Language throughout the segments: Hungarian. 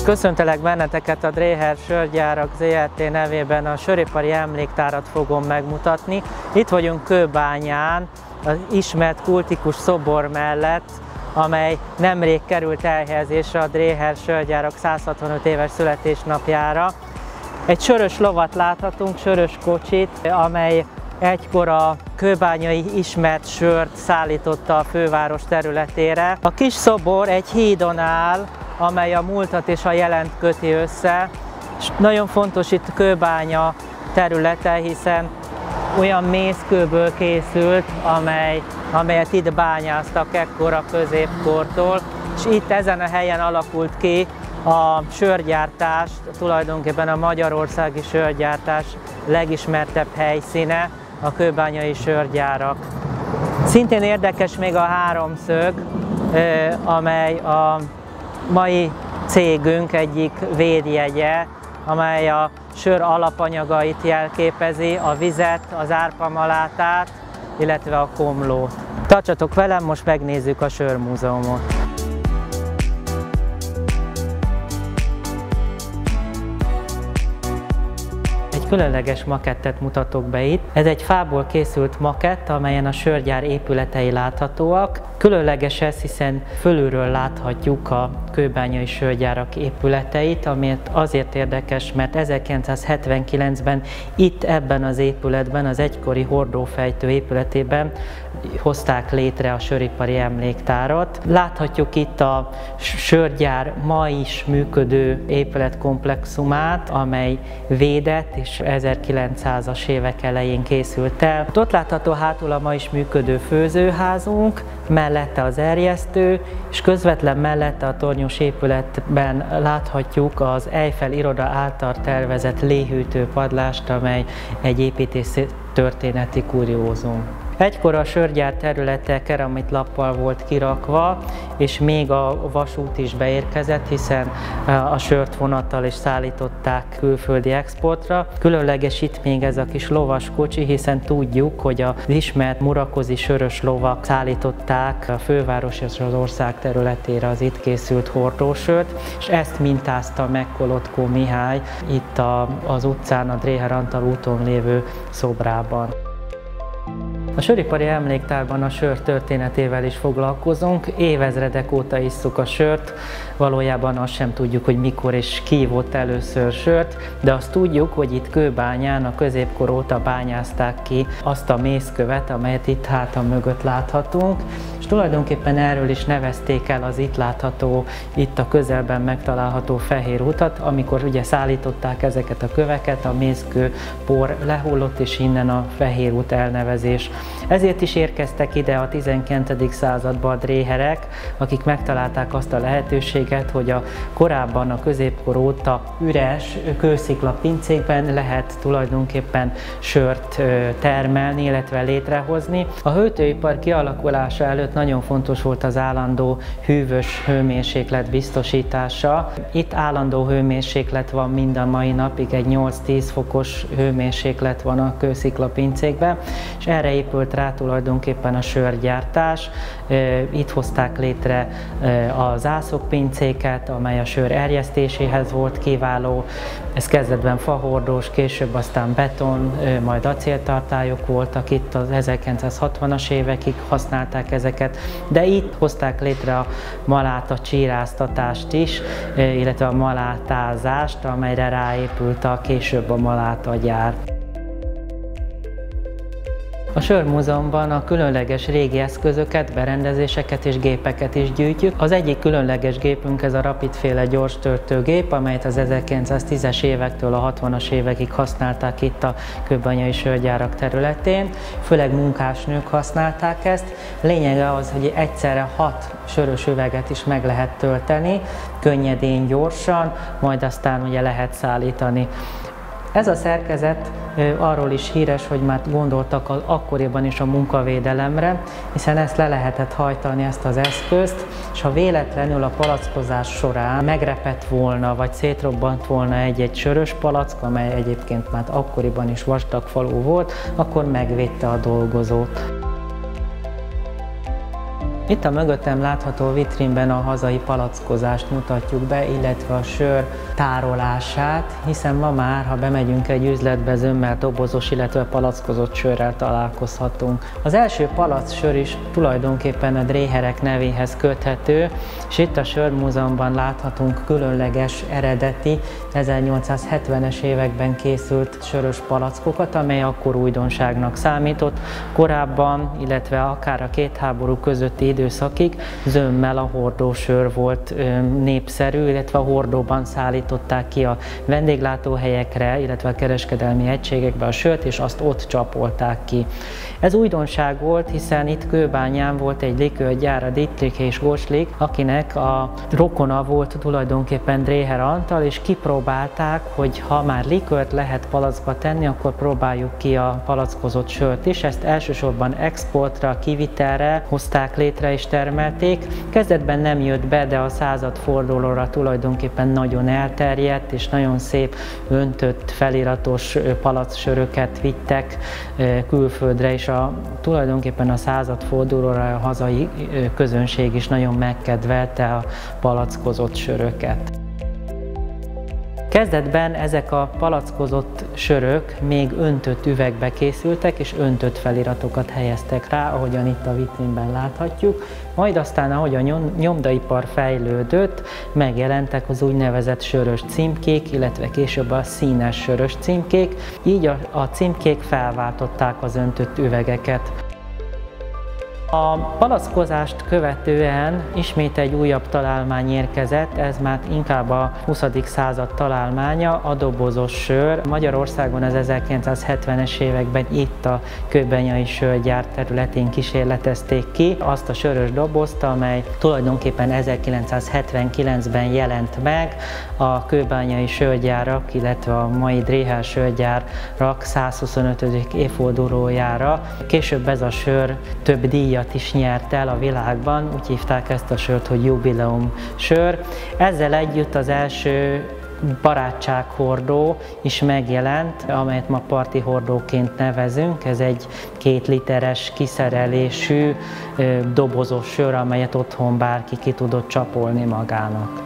Köszöntelek benneteket a Dreher Sörgyárak Zrt. Nevében, a söripari emléktárat fogom megmutatni. Itt vagyunk Kőbányán, az ismert kultikus szobor mellett, amely nemrég került elhelyezésre a Dreher Sörgyárak 165 éves születésnapjára. Egy sörös lovat láthatunk, sörös kocsit, amely egykor a kőbányai ismert sört szállította a főváros területére. A kis szobor egy hídon áll, amely a múltat és a jelent köti össze. És nagyon fontos itt Kőbánya területe, hiszen olyan mészkőből készült, amelyet itt bányáztak ekkor a középkortól, és itt ezen a helyen alakult ki a sörgyártás, tulajdonképpen a magyarországi sörgyártás legismertebb helyszíne, a kőbányai sörgyárak. Szintén érdekes még a háromszög, amely a mai cégünk egyik védjegye, amely a sör alapanyagait jelképezi, a vizet, az árpamalátát, illetve a komlót. Tartsatok velem, most megnézzük a sörmúzeumot. Különleges makettet mutatok be itt. Ez egy fából készült makett, amelyen a sörgyár épületei láthatóak. Különleges ez, hiszen fölülről láthatjuk a kőbányai sörgyárak épületeit, amit azért érdekes, mert 1979-ben itt ebben az épületben, az egykori hordófejtő épületében hozták létre a söripari emléktárat. Láthatjuk itt a sörgyár ma is működő épületkomplexumát, amely védett és 1900-as évek elején készült el. Ott látható hátul a ma is működő főzőházunk, mellette az erjesztő, és közvetlen mellette a tornyos épületben láthatjuk az Eiffel iroda által tervezett léhűtő padlást, amely egy építésztörténeti kuriózum. Egykor a sörgyár területe keramit-lappal volt kirakva, és még a vasút is beérkezett, hiszen a sört vonattal is szállították külföldi exportra. Különleges itt még ez a kis lovas kocsi, hiszen tudjuk, hogy az ismert murakozi sörös lovak szállították a főváros és az ország területére az itt készült hordósört, és ezt mintázta meg Kolotko Mihály itt az utcán, a Dreher Antal úton lévő szobrában. A söripari emléktárban a sör történetével is foglalkozunk, évezredek óta isszuk a sört, valójában azt sem tudjuk, hogy mikor és ki ivott először sört, de azt tudjuk, hogy itt Kőbányán a középkor óta bányázták ki azt a mészkövet, amelyet itt hátam mögött láthatunk, és tulajdonképpen erről is nevezték el az itt látható, itt a közelben megtalálható fehér utat, amikor ugye szállították ezeket a köveket, a mészkő por lehullott, és innen a fehér út elnevezés. Ezért is érkeztek ide a 19. században a dréherek, akik megtalálták azt a lehetőséget, hogy a korábban a középkor óta üres kőszikla pincékben lehet tulajdonképpen sört termelni, illetve létrehozni. A hűtőipar kialakulása előtt nagyon fontos volt az állandó hűvös hőmérséklet biztosítása. Itt állandó hőmérséklet van mind a mai napig, egy 8-10 fokos hőmérséklet van a kőszikla pincékben, és erre épült rá tulajdonképpen a sörgyártás. Itt hozták létre a zászlópincéket, amely a sör erjesztéséhez volt kiváló. Ez kezdetben fahordós, később aztán beton, majd acéltartályok voltak. Itt az 1960-as évekig használták ezeket, de itt hozták létre a maláta csíráztatást is, illetve a malátázást, amelyre ráépült később a malátagyár. A Sörmúzeumban a különleges régi eszközöket, berendezéseket és gépeket is gyűjtjük. Az egyik különleges gépünk ez a Rapid-féle gyors törtőgép, amelyet az 1910-es évektől a 60-as évekig használták itt a kőbányai sörgyárak területén. Főleg munkásnők használták ezt. Lényege az, hogy egyszerre 6 sörös üveget is meg lehet tölteni, könnyedén, gyorsan, majd aztán ugye lehet szállítani. Ez a szerkezet arról is híres, hogy már gondoltak akkoriban is a munkavédelemre, hiszen ezt le lehetett hajtani, ezt az eszközt, és ha véletlenül a palackozás során megrepett volna, vagy szétrobbant volna egy-egy sörös palack, amely egyébként már akkoriban is vastag falú volt, akkor megvédte a dolgozót. Itt a mögöttem látható vitrínben a hazai palackozást mutatjuk be, illetve a sör tárolását, hiszen ma már, ha bemegyünk egy üzletbe, zömmel dobozos, illetve palackozott sörrel találkozhatunk. Az első palacksör is tulajdonképpen a Dreherek nevéhez köthető, és itt a Sörmúzeumban láthatunk különleges, eredeti, 1870-es években készült sörös palackokat, amely akkor újdonságnak számított. Korábban, illetve akár a két háború közötti időszakig zömmel a hordósör volt népszerű, illetve a hordóban szállították ki a vendéglátóhelyekre, illetve a kereskedelmi egységekbe a sört, és azt ott csapolták ki. Ez újdonság volt, hiszen itt Kőbányán volt egy likőrgyár, a Dittrich és Gottschlick, akinek a rokona volt tulajdonképpen Dreher Antal, és kipróbálták, hogy ha már likőrt lehet palackba tenni, akkor próbáljuk ki a palackozott sört is. Ezt elsősorban exportra, kivitelre hozták létre és termelték. Kezdetben nem jött be, de a századfordulóra tulajdonképpen nagyon elterjedt, és nagyon szép öntött feliratos palacksöröket vittek külföldre, és tulajdonképpen a századfordulóra a hazai közönség is nagyon megkedvelte a palackozott söröket. Kezdetben ezek a palackozott sörök még öntött üvegbe készültek, és öntött feliratokat helyeztek rá, ahogyan itt a vitrínben láthatjuk. Majd aztán, ahogy a nyomdaipar fejlődött, megjelentek az úgynevezett sörös címkék, illetve később a színes sörös címkék, így a címkék felváltották az öntött üvegeket. A palackozást követően ismét egy újabb találmány érkezett, ez már inkább a 20. század találmánya, a dobozos sör. Magyarországon az 1970-es években itt a Kőbányai Sörgyár területén kísérletezték ki azt a sörös dobozt, amely tulajdonképpen 1979-ben jelent meg a Kőbányai Sörgyárak, illetve a mai Dreher Sörgyárak 125. évfordulójára. Később ez a sör több díjat is nyert el a világban, úgy hívták ezt a sört, hogy jubileum sör. Ezzel együtt az első barátsághordó is megjelent, amelyet ma parti hordóként nevezünk. Ez egy 2 literes kiszerelésű dobozos sör, amelyet otthon bárki ki tudott csapolni magának.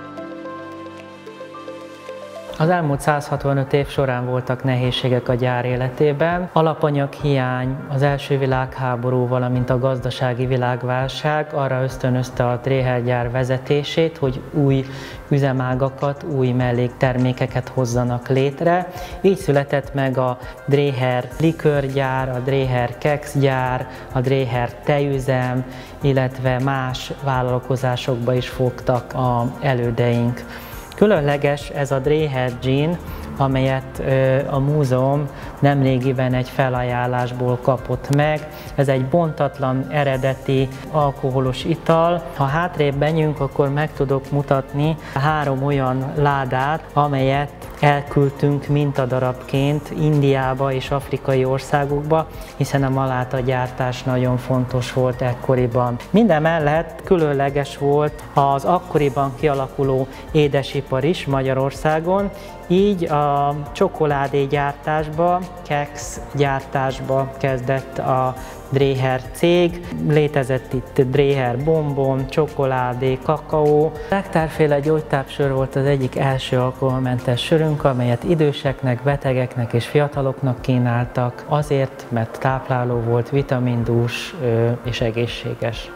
Az elmúlt 165 év során voltak nehézségek a gyár életében. Alapanyaghiány, az első világháború, valamint a gazdasági világválság arra ösztönözte a Dreher gyár vezetését, hogy új üzemágakat, új melléktermékeket hozzanak létre. Így született meg a Dreher likőrgyár, a Dreher kekszgyár, a Dreher tejüzem, illetve más vállalkozásokba is fogtak az elődeink. Különleges ez a Dreher Gin, amelyet a múzeum nemrégiben egy felajánlásból kapott meg. Ez egy bontatlan, eredeti alkoholos ital. Ha hátrébb menjünk, akkor meg tudok mutatni 3 olyan ládát, amelyet elküldtünk mintadarabként Indiába és afrikai országokba, hiszen a maláta gyártás nagyon fontos volt ekkoriban. Mindemellett különleges volt az akkoriban kialakuló édesipar is Magyarországon, így a csokoládégyártásba, keksz gyártásba kezdett a Dreher cég. Létezett itt Dreher bombon, csokoládé, kakaó. Nektárféle gyógytápsör volt az egyik első alkoholmentes sörünk, amelyet időseknek, betegeknek és fiataloknak kínáltak, azért, mert tápláló volt, vitamindús és egészséges.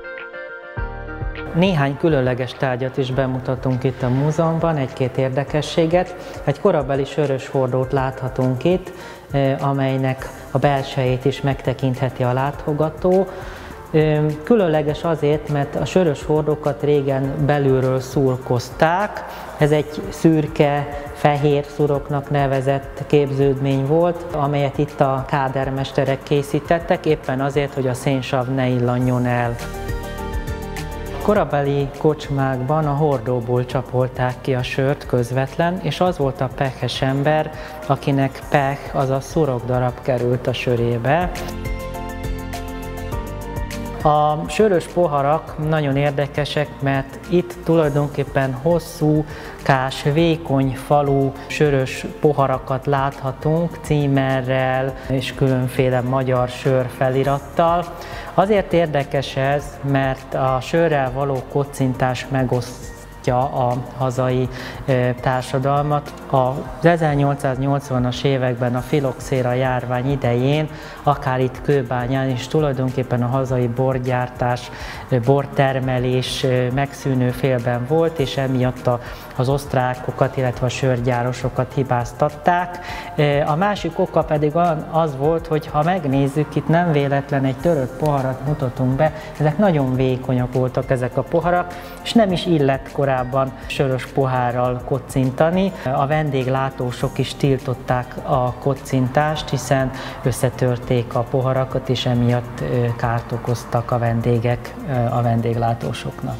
Néhány különleges tárgyat is bemutatunk itt a múzeumban, egy-két érdekességet. Egy korabeli sörös hordót láthatunk itt, amelynek a belsejét is megtekintheti a látogató. Különleges azért, mert a sörös hordókat régen belülről szurkozták. Ez egy szürke, fehér szuroknak nevezett képződmény volt, amelyet itt a kádermesterek készítettek, éppen azért, hogy a szénsav ne illanjon el. Korabeli kocsmákban a hordóból csapolták ki a sört közvetlen, és az volt a pehes ember, akinek peh, azaz szurokdarab került a sörébe. A sörös poharak nagyon érdekesek, mert itt tulajdonképpen hosszúkás, vékony falú sörös poharakat láthatunk címerrel és különféle magyar sör felirattal. Azért érdekes ez, mert a sörrel való kocintás megosztja a hazai társadalmat. Az 1880-as években a filoxéra járvány idején, akár itt Kőbányán is tulajdonképpen a hazai borgyártás, bortermelés megszűnő félben volt, és emiatt az osztrákokat, illetve a sörgyárosokat hibáztatták. A másik oka pedig az volt, hogy ha megnézzük, itt nem véletlen egy törött poharat mutatunk be, ezek nagyon vékonyak voltak ezek a poharak, és nem is illett korábban sörös pohárral kocintani. A vendéglátósok is tiltották a kocintást, hiszen összetörték a poharakat, és emiatt kárt okoztak a vendégek a vendéglátósoknak.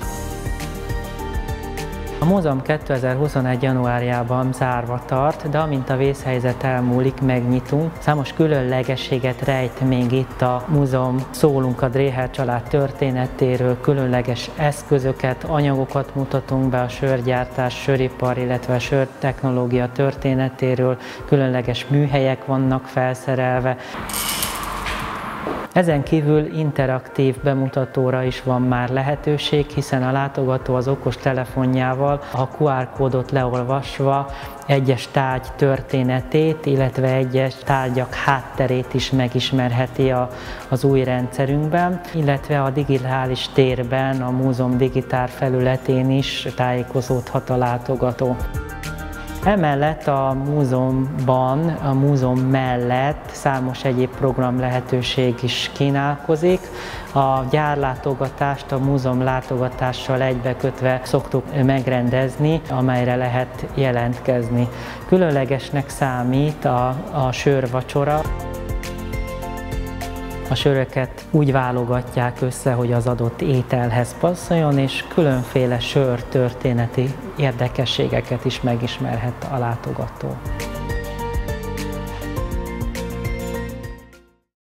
A múzeum 2021. januárjában zárva tart, de amint a vészhelyzet elmúlik, megnyitunk. Számos különlegességet rejt még itt a múzeum. Szólunk a Dréher család történetéről, különleges eszközöket, anyagokat mutatunk be a sörgyártás, söripar, illetve a sörtechnológia történetéről, különleges műhelyek vannak felszerelve. Ezen kívül interaktív bemutatóra is van már lehetőség, hiszen a látogató az okos telefonjával a QR kódot leolvasva egyes tárgy történetét, illetve egyes tárgyak hátterét is megismerheti az új rendszerünkben, illetve a digitális térben, a múzeum digitál felületén is tájékozódhat a látogató. Emellett a múzeumban, a múzeum mellett számos egyéb program lehetőség is kínálkozik. A gyárlátogatást a múzeum látogatással egybekötve szoktuk megrendezni, amelyre lehet jelentkezni. Különlegesnek számít a sörvacsora. A söröket úgy válogatják össze, hogy az adott ételhez passzoljon, és különféle sörtörténeti érdekességeket is megismerhet a látogató.